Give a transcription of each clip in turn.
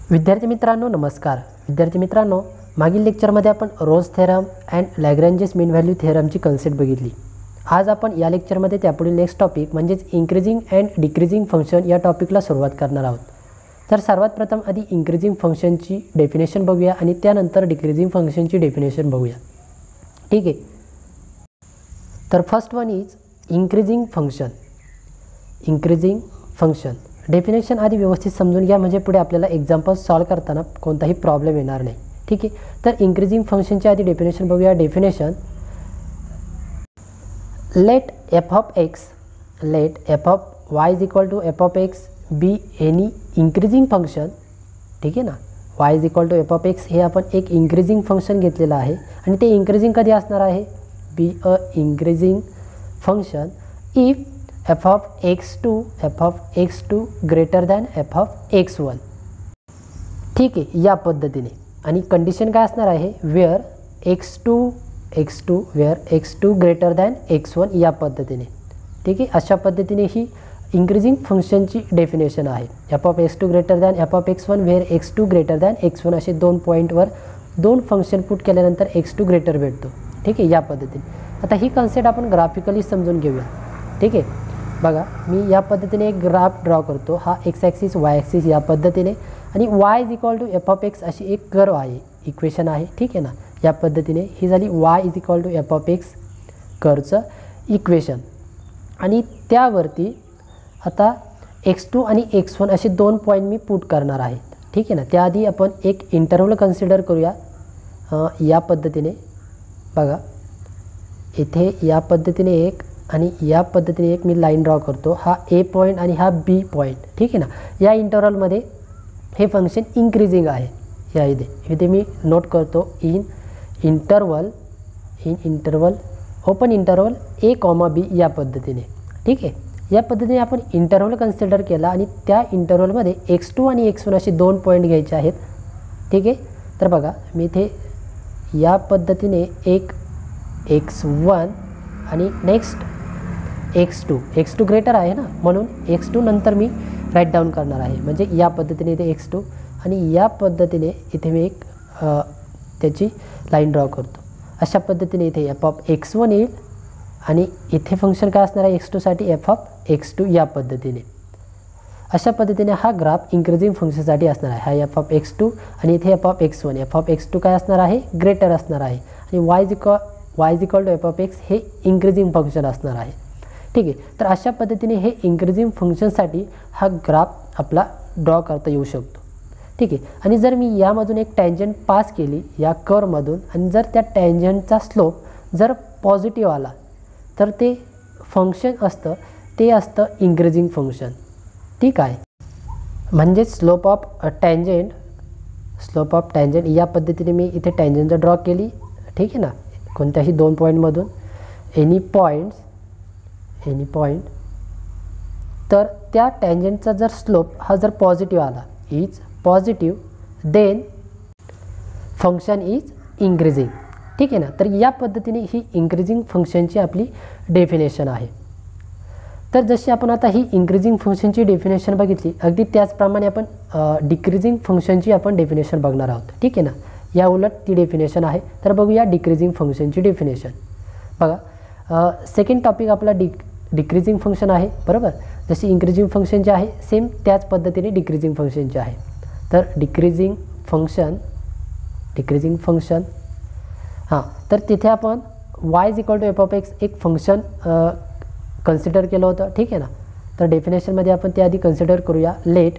विद्यार्थी मित्रांनो नमस्कार. विद्यार्थी मित्रांनो, मागील लेक्चरमध्ये आपण Rolle's theorem and Lagrange's mean value थेरमची कन्सेप्ट बघितली. आज आपण या लेक्चरमध्ये त्यापुढील नेक्स्ट टॉपिक म्हणजेच इन्क्रीजिंग अँड डिक्रीजिंग फंक्शन या टॉपिकला सुरुवात करणार आहोत. तर सर्वात प्रथम आधी इन्क्रीजिंग फंक्शनची डेफिनेशन बघूया आणि त्यानंतर डिक्रीजिंग फंक्शनची डेफिनेशन बघूया. ठीक आहे. तर first one is increasing function. Increasing function definition आधी व्यवस्थित समजून घ्या, म्हणजे पुढे आपल्याला एक्झाम्पल सॉल्व करताना कोणताही प्रॉब्लेम येणार नाही. ठीक आहे. तर इन्क्रीजिंग फंक्शनची आधी डेफिनेशन बघूया. Definition, let f of y is equal to f of x be any increasing function. ठीक आहे ना. Y is equal to f of x हे आपण एक इंक्रीजिंग फंक्शन घेतलेलं आहे आणि ते इंक्रीजिंग कधी असणार आहे, be a increasing function if f of x two greater than f of x one. ठीक आहे. या पद्धतीने आणि कंडिशन काय असणार आहे, where x two greater than x one. या पद्धतीने. ठीक आहे. अशा पद्धतीने ही इंक्रीजिंग फंक्शनची डेफिनेशन आहे. F of x two greater than f of x one where x two greater than x one असे दोन पॉईंटवर दोन फंक्शन पुट केल्यानंतर एक्स टू ग्रेटर भेटतो. ठीक आहे. या पद्धतीने आता ही कन्सेप्ट आपण ग्राफिकली समजून घेऊया. ठीक आहे. बघा, मी या पद्धतीने एक ग्राफ ड्रॉ करतो. हा एक्स ॲक्सिस वाय ॲक्सिस या पद्धतीने आणि y is equal to f of x अशी एक कर्व आहे, इक्वेशन आहे. ठीक आहे ना. या पद्धतीने ही झाली y is equal to f of x कर्वचं इक्वेशन. आणि त्यावरती आता एक्स टू आणि एक्स वन असे दोन पॉईंट मी पुट करणार आहे. ठीक आहे ना. त्याआधी आपण एक इंटरवल कन्सिडर करूया. या पद्धतीने बघा, इथे या पद्धतीने एक आणि या पद्धतीने एक मी लाईन ड्रॉ करतो. हा ए पॉईंट आणि हा बी पॉईंट. ठीक आहे ना. या इंटरवलमध्ये हे फंक्शन इन्क्रीजिंग आहे. या इथे मी नोट करतो in interval open interval a comma b या पद्धतीने. ठीक आहे. या पद्धतीने आपण इंटरवल कन्सिडर केला आणि त्या इंटरवलमध्ये एक्स टू आणि एक्स वन असे दोन पॉईंट घ्यायचे आहेत. ठीक आहे. तर बघा, मी इथे या पद्धतीने एक एक्स वन आणि नेक्स्ट एक्स टू ग्रेटर आहे ना, म्हणून एक्स टू नंतर मी राईट डाऊन करणार आहे. म्हणजे या पद्धतीने इथे एक्स टू आणि या पद्धतीने इथे मी एक त्याची लाईन ड्रॉ करतो. अशा पद्धतीने इथे एफ ऑफ एक्स वन येईल आणि इथे फंक्शन काय असणार आहे, एक्स टूसाठी एफ ऑफ एक्स टू या पद्धतीने. अशा पद्धतीने हा ग्राफ इन्क्रीजिंग फंक्शनसाठी असणार आहे. हा एफ ऑफ एक्स टू आणि इथे f of x one. F of x two काय असणार आहे, ग्रेटर असणार आहे आणि y is equal to f of x हे इंक्रीजिंग फंक्शन असणार आहे. ठीक आहे. तर अशा पद्धतीने हे इंक्रीजिंग फंक्शनसाठी हा ग्राफ आपला ड्रॉ करता येऊ शकतो. ठीक आहे. आणि जर मी यामधून एक टँजंट पास केली या कर्वमधून आणि जर त्या टँजंटचा स्लोप जर पॉझिटिव्ह आला तर ते फंक्शन असतं, ते असतं इंक्रीजिंग फंक्शन. ठीक आहे. म्हणजे स्लोप ऑफ टँजंट या पद्धतीने मी इथे टँजंट ड्रॉ केली. ठीक आहे ना. कोणत्याही दोन पॉईंटमधून एनी पॉईंट तर त्या टँजंटचा जर स्लोप हा जर पॉझिटिव्ह आला, is positive, then function is increasing. ठीक आहे ना. तर या पद्धतीने ही इंक्रीजिंग फंक्शनची आपली डेफिनेशन आहे. तर जशी आपण आता ही इंक्रीजिंग फंक्शनची डेफिनेशन बघितली, अगदी त्याचप्रमाणे आपण डिक्रीजिंग फंक्शनची आपण डेफिनेशन बघणार आहोत. ठीक आहे ना. या उलट ती डेफिनेशन आहे. तर बघूया डिक्रीजिंग फंक्शनची डेफिनेशन. बघा, सेकंड टॉपिक आपला डिक्रीजिंग फंक्शन आहे. बरोबर. जशी इंक्रीजिंग फंक्शनची आहे सेम त्याच पद्धतीने डिक्रीजिंग फंक्शनची आहे. तर डिक्रीजिंग फंक्शन तर तिथे आपण y is equal to f of x एक फंक्शन कन्सिडर केलं होतं. ठीक आहे ना. तर डेफिनेशनमध्ये आपण त्याआधी कन्सिडर करूया. Let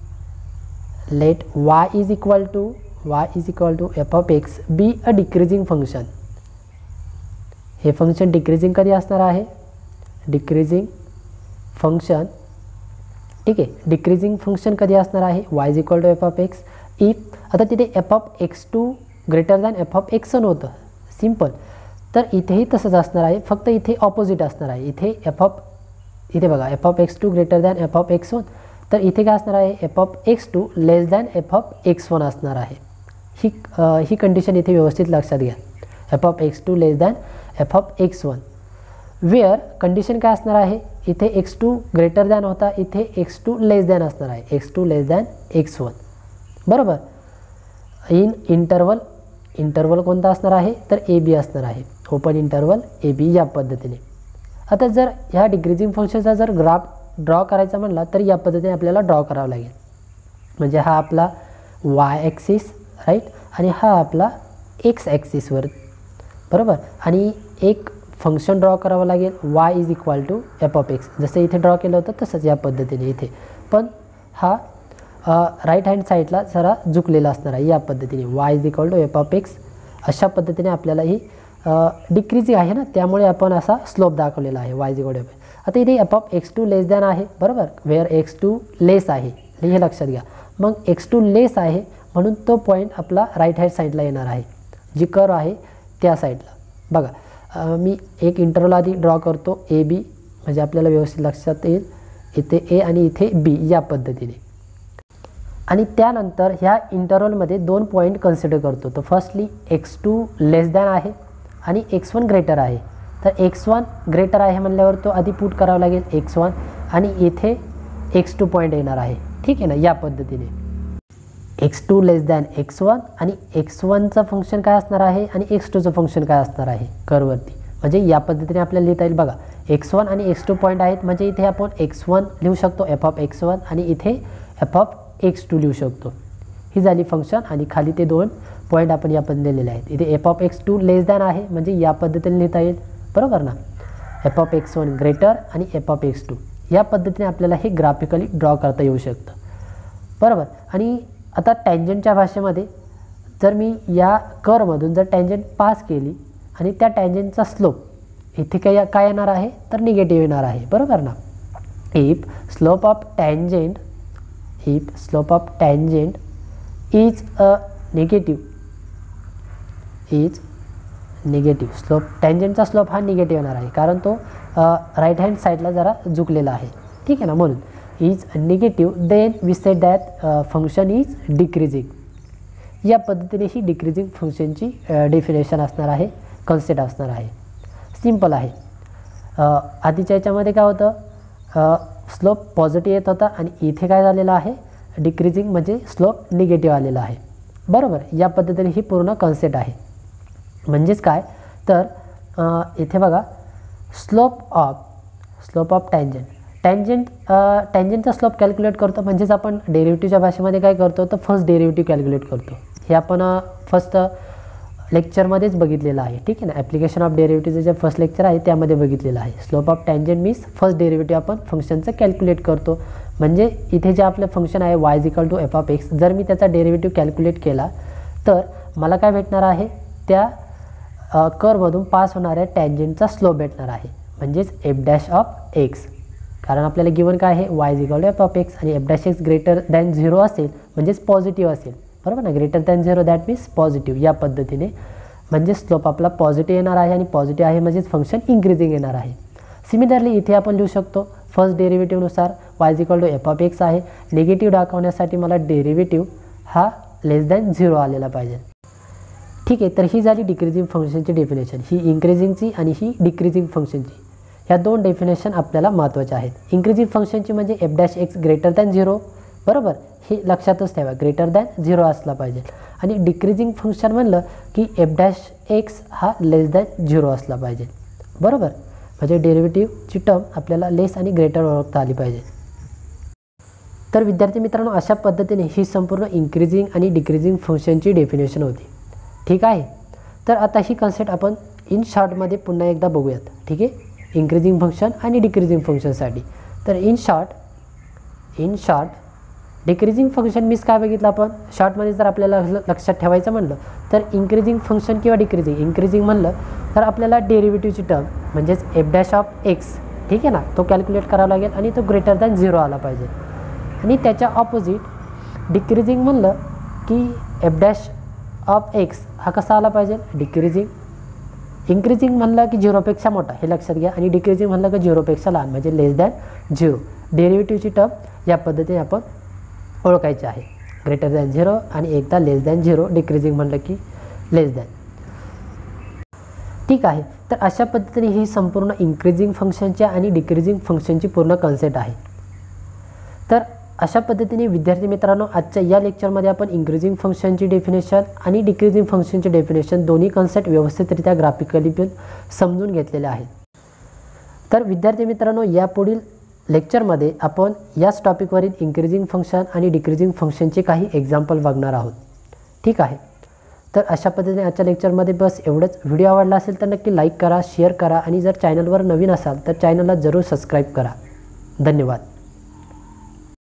y is equal to f of x be a decreasing function. हे फंक्शन डिक्रीजिंग कधी असणार आहे, डिक्रीजिंग फंक्शन. ठीक आहे. डिक्रीजिंग फंक्शन कधी असणार आहे, y is equal to f of x if आता तिथे f of x two greater than f of x one होतं, सिम्पल. तर इथेही तसंच असणार आहे, फक्त इथे ऑपोजिट असणार आहे. इथे बघा f of x two greater than f of x one, तर इथे काय असणार आहे, f of x two less than f of x one असणार आहे. ही कंडिशन इथे व्यवस्थित लक्षात घ्या. F of x two less than f of x one where condition काय असणार आहे, इथे x2 ग्रेटर दॅन होता, इथे x2 लेस दॅन असणार आहे, x2 लेस दॅन x1. बरोबर. इन इंटरवल कोणता असणार आहे, तर ए बी असणार आहे, ओपन इंटरवल ए बी या पद्धतीने. आता जर ह्या डिक्रीजिंग फंक्शनचा जर ग्राफ ड्रॉ करायचा म्हणला तर या पद्धतीने आपल्याला ड्रॉ करावं लागेल. म्हणजे हा आपला वाय ॲक्सिस राईट आणि हा आपला एक्स ॲक्सिसवर, बरोबर. आणि एक फंक्शन ड्रॉ करावं लागेल y is equal to f of x, जसं इथे ड्रॉ केलं होतं तसंच या पद्धतीने इथे, पण हा राईट हँड साईडला जरा झुकलेला असणार आहे या पद्धतीने. Y is equal to f of x अशा पद्धतीने आपल्याला ही डिक्रीजिंग आहे ना, त्यामुळे आपण असा स्लोप दाखवलेला आहे y is equal to f. आता इथे f of x two less than आहे, बरोबर, वेअर एक्स2 लेस आहे हे लक्षात घ्या. मग एक्स2 लेस आहे म्हणून तो पॉईंट आपला राईट हँड साईडला येणार आहे, जी कर्व आहे त्या साईडला. बघा मी एक इंटरवल आधी ड्रॉ करतो ए बी, म्हणजे आपल्याला व्यवस्थित लक्षात येईल. इथे ए आणि इथे बी या पद्धतीने. आणि त्यानंतर ह्या इंटरवलमध्ये 2 पॉईंट कन्सिडर करतो. तर फर्स्टली x2 लेस दॅन आहे आणि x1 ग्रेटर आहे. तर x1 ग्रेटर आहे म्हणल्यावर तो आधी पुट करावा लागेल x1 आणि इथे x2 पॉईंट येणार आहे, ठीक आहे ना, या पद्धतीने. x2 लेस दॅन x1 आणि x1चं फंक्शन काय असणार आहे आणि x2चं फंक्शन काय असणार आहे कर्ववरती, म्हणजे या पद्धतीने आपल्याला लिहिता येईल. बघा x1 आणि x2 पॉईंट आहेत, म्हणजे इथे आपण x1 लिहू शकतो एफ ऑफ x1 आणि इथे एफ ऑफ x2 लिहू शकतो. ही झाली फंक्शन आणि खाली ते 2 पॉईंट आपण या पद्धतीने लिहिलेले आहेत. इथे f of x2 less than आहे म्हणजे या पद्धतीने लिहिता येईल, बरोबर ना. एफ ऑफ x1 ग्रेटर आणि एफ ऑफ x2 या पद्धतीने आपल्याला हे ग्राफिकली ड्रॉ करता येऊ शकतं, बरोबर. आणि आता टँजंटच्या भाषेमध्ये जर मी या कर्वमधून जर टँजंट पास केली आणि त्या टँजंटचा स्लोप इथे काय येणार आहे तर निगेटिव्ह येणार आहे, बरोबर ना. If slope of tangent is a negative slope, टँजंटचा स्लोप हा निगेटिव्ह येणार आहे कारण तो राईट हँड साईडला जरा झुकलेला आहे, ठीक आहे ना. म्हणून is negative then we said that function is decreasing. या पद्धतीने ही डिक्रीजिंग फंक्शनची डेफिनेशन असणार आहे, कन्सेप्ट असणार आहे. सिम्पल आहे. आधीच्या याच्यामध्ये काय होतं, स्लोप पॉझिटिव्ह येत होता आणि इथे काय झालेलं आहे डिक्रीजिंग म्हणजे स्लोप निगेटिव्ह आलेला आहे, बरोबर. या पद्धतीने ही पूर्ण कन्सेप्ट आहे. म्हणजेच काय तर इथे बघा स्लोप ऑफ टँजंटचा स्लोप कॅल्क्युलेट करतो, म्हणजेच आपण डेरिव्हेटिव्हच्या भाषेमध्ये काय करतो तर फर्स्ट डेरिव्हेटिव्ह कॅल्क्युलेट करतो. हे आपण फर्स्ट लेक्चरमध्येच बघितलेलं आहे, ठीक आहे ना. ॲप्लिकेशन ऑफ डेरिव्हेटिव्हचं जे फर्स्ट लेक्चर आहे त्यामध्ये बघितलेलं आहे. Slope of tangent means first derivative आपण फंक्शनचं कॅल्क्युलेट करतो. म्हणजे इथे जे आपलं फंक्शन आहे y is equal to f of x, जर मी त्याचा डेरिव्हेटिव्ह कॅल्क्युलेट केला तर मला काय भेटणार आहे, त्या कर्वमधून पास होणाऱ्या टँजंटचा स्लोप भेटणार आहे, म्हणजेच एफ डॅश ऑफ एक्स. कारण आपल्याला गिवन काय आहे y is equal to f of x आणि f dash x greater than 0 असेल म्हणजेच पॉझिटिव्ह असेल, बरोबर ना. Greater than 0 that means positive. या पद्धतीने म्हणजे स्लोप आपला पॉझिटिव्ह येणार आहे आणि पॉझिटिव्ह आहे म्हणजेच फंक्शन इन्क्रीजिंग येणार आहे. सिमिलरली इथे आपण लिहू शकतो फर्स्ट डेरिव्हेटिव्हनुसार y is equal to f of x आहे. निगेटिव्ह दाखवण्यासाठी मला डेरिव्हेटिव्ह हा लेस दॅन 0 आलेला पाहिजे, ठीक आहे. तर ही झाली डिक्रीजिंग फंक्शनची डेफिनेशन, ही इन्क्रीजिंगची आणि ही डिक्रीजिंग फंक्शनची. ह्या 2 डेफिनेशन आपल्याला महत्त्वाच्या आहेत. इन्क्रीजिंग फंक्शनची म्हणजे f dash x greater than 0, बरोबर, हे लक्षातच ठेवा, ग्रेटर दॅन 0 असला पाहिजे. आणि डिक्रीजिंग फंक्शन म्हणलं की एफ डॅश एक्स हा लेस दॅन 0 असला पाहिजे, बरोबर. म्हणजे डेरिव्हेटिव्हची टर्म आपल्याला लेस आणि ग्रेटर ओळखता आली पाहिजे. तर विद्यार्थी मित्रांनो अशा पद्धतीने ही संपूर्ण इन्क्रीजिंग आणि डिक्रीजिंग फंक्शनची डेफिनेशन होती, ठीक आहे. तर आता ही कन्सेप्ट आपण इन शॉर्टमध्ये पुन्हा एकदा बघूयात, ठीक आहे, इन्क्रीजिंग फंक्शन आणि डिक्रीजिंग फंक्शनसाठी. तर in short decreasing function means काय बघितलं आपण शॉर्टमध्ये. जर आपल्याला लक्षात ठेवायचं म्हणलं तर इन्क्रीजिंग फंक्शन किंवा इन्क्रीजिंग म्हणलं तर आपल्याला डेरिव्हेटिव्हची टर्म म्हणजेच एफ डॅश ऑफ एक्स, ठीक आहे ना, तो कॅल्क्युलेट करावा लागेल आणि तो ग्रेटर दॅन 0 आला पाहिजे. आणि त्याच्या ऑपोजिट डिक्रीजिंग म्हणलं की एफ डॅश ऑफ एक्स हा कसा आला पाहिजे डिक्रीजिंग. इन्क्रीजिंग म्हणलं की 0पेक्षा मोठा हे लक्षात घ्या आणि डिक्रीजिंग म्हणलं की 0पेक्षा लहान म्हणजे लेस दॅन 0. डेरिव्हेटिव्हची टर्म या पद्धतीने आपण ओळखायची आहे, ग्रेटर दॅन 0 आणि एकदा लेस दॅन 0, डिक्रीजिंग म्हणलं की लेस दॅन, ठीक आहे. तर अशा पद्धतीने ही संपूर्ण इन्क्रीजिंग फंक्शनच्या आणि डिक्रीजिंग फंक्शनची पूर्ण कन्सेप्ट आहे. तर अशा पद्धतीने विद्यार्थी मित्रांनो आजच्या या लेक्चरमध्ये आपण इन्क्रीजिंग फंक्शनची डेफिनेशन आणि डिक्रीजिंग फंक्शनची डेफिनेशन दोन्ही कन्सेप्ट व्यवस्थितरित्या ग्राफिकली पण समजून घेतलेले आहेत. तर विद्यार्थी मित्रांनो यापुढील लेक्चरमध्ये आपण याच टॉपिकवरील इन्क्रीजिंग फंक्शन आणि डिक्रीजिंग फंक्शनचे काही एक्झाम्पल बघणार आहोत. ठीक आहे. तर अशा पद्धतीने आजच्या लेक्चरमध्ये बस एवढंच. व्हिडिओ आवडला असेल तर नक्की लाईक करा, शेअर करा आणि जर चॅनलवर नवीन असाल तर चॅनलला जरूर सबस्क्राईब करा. धन्यवाद.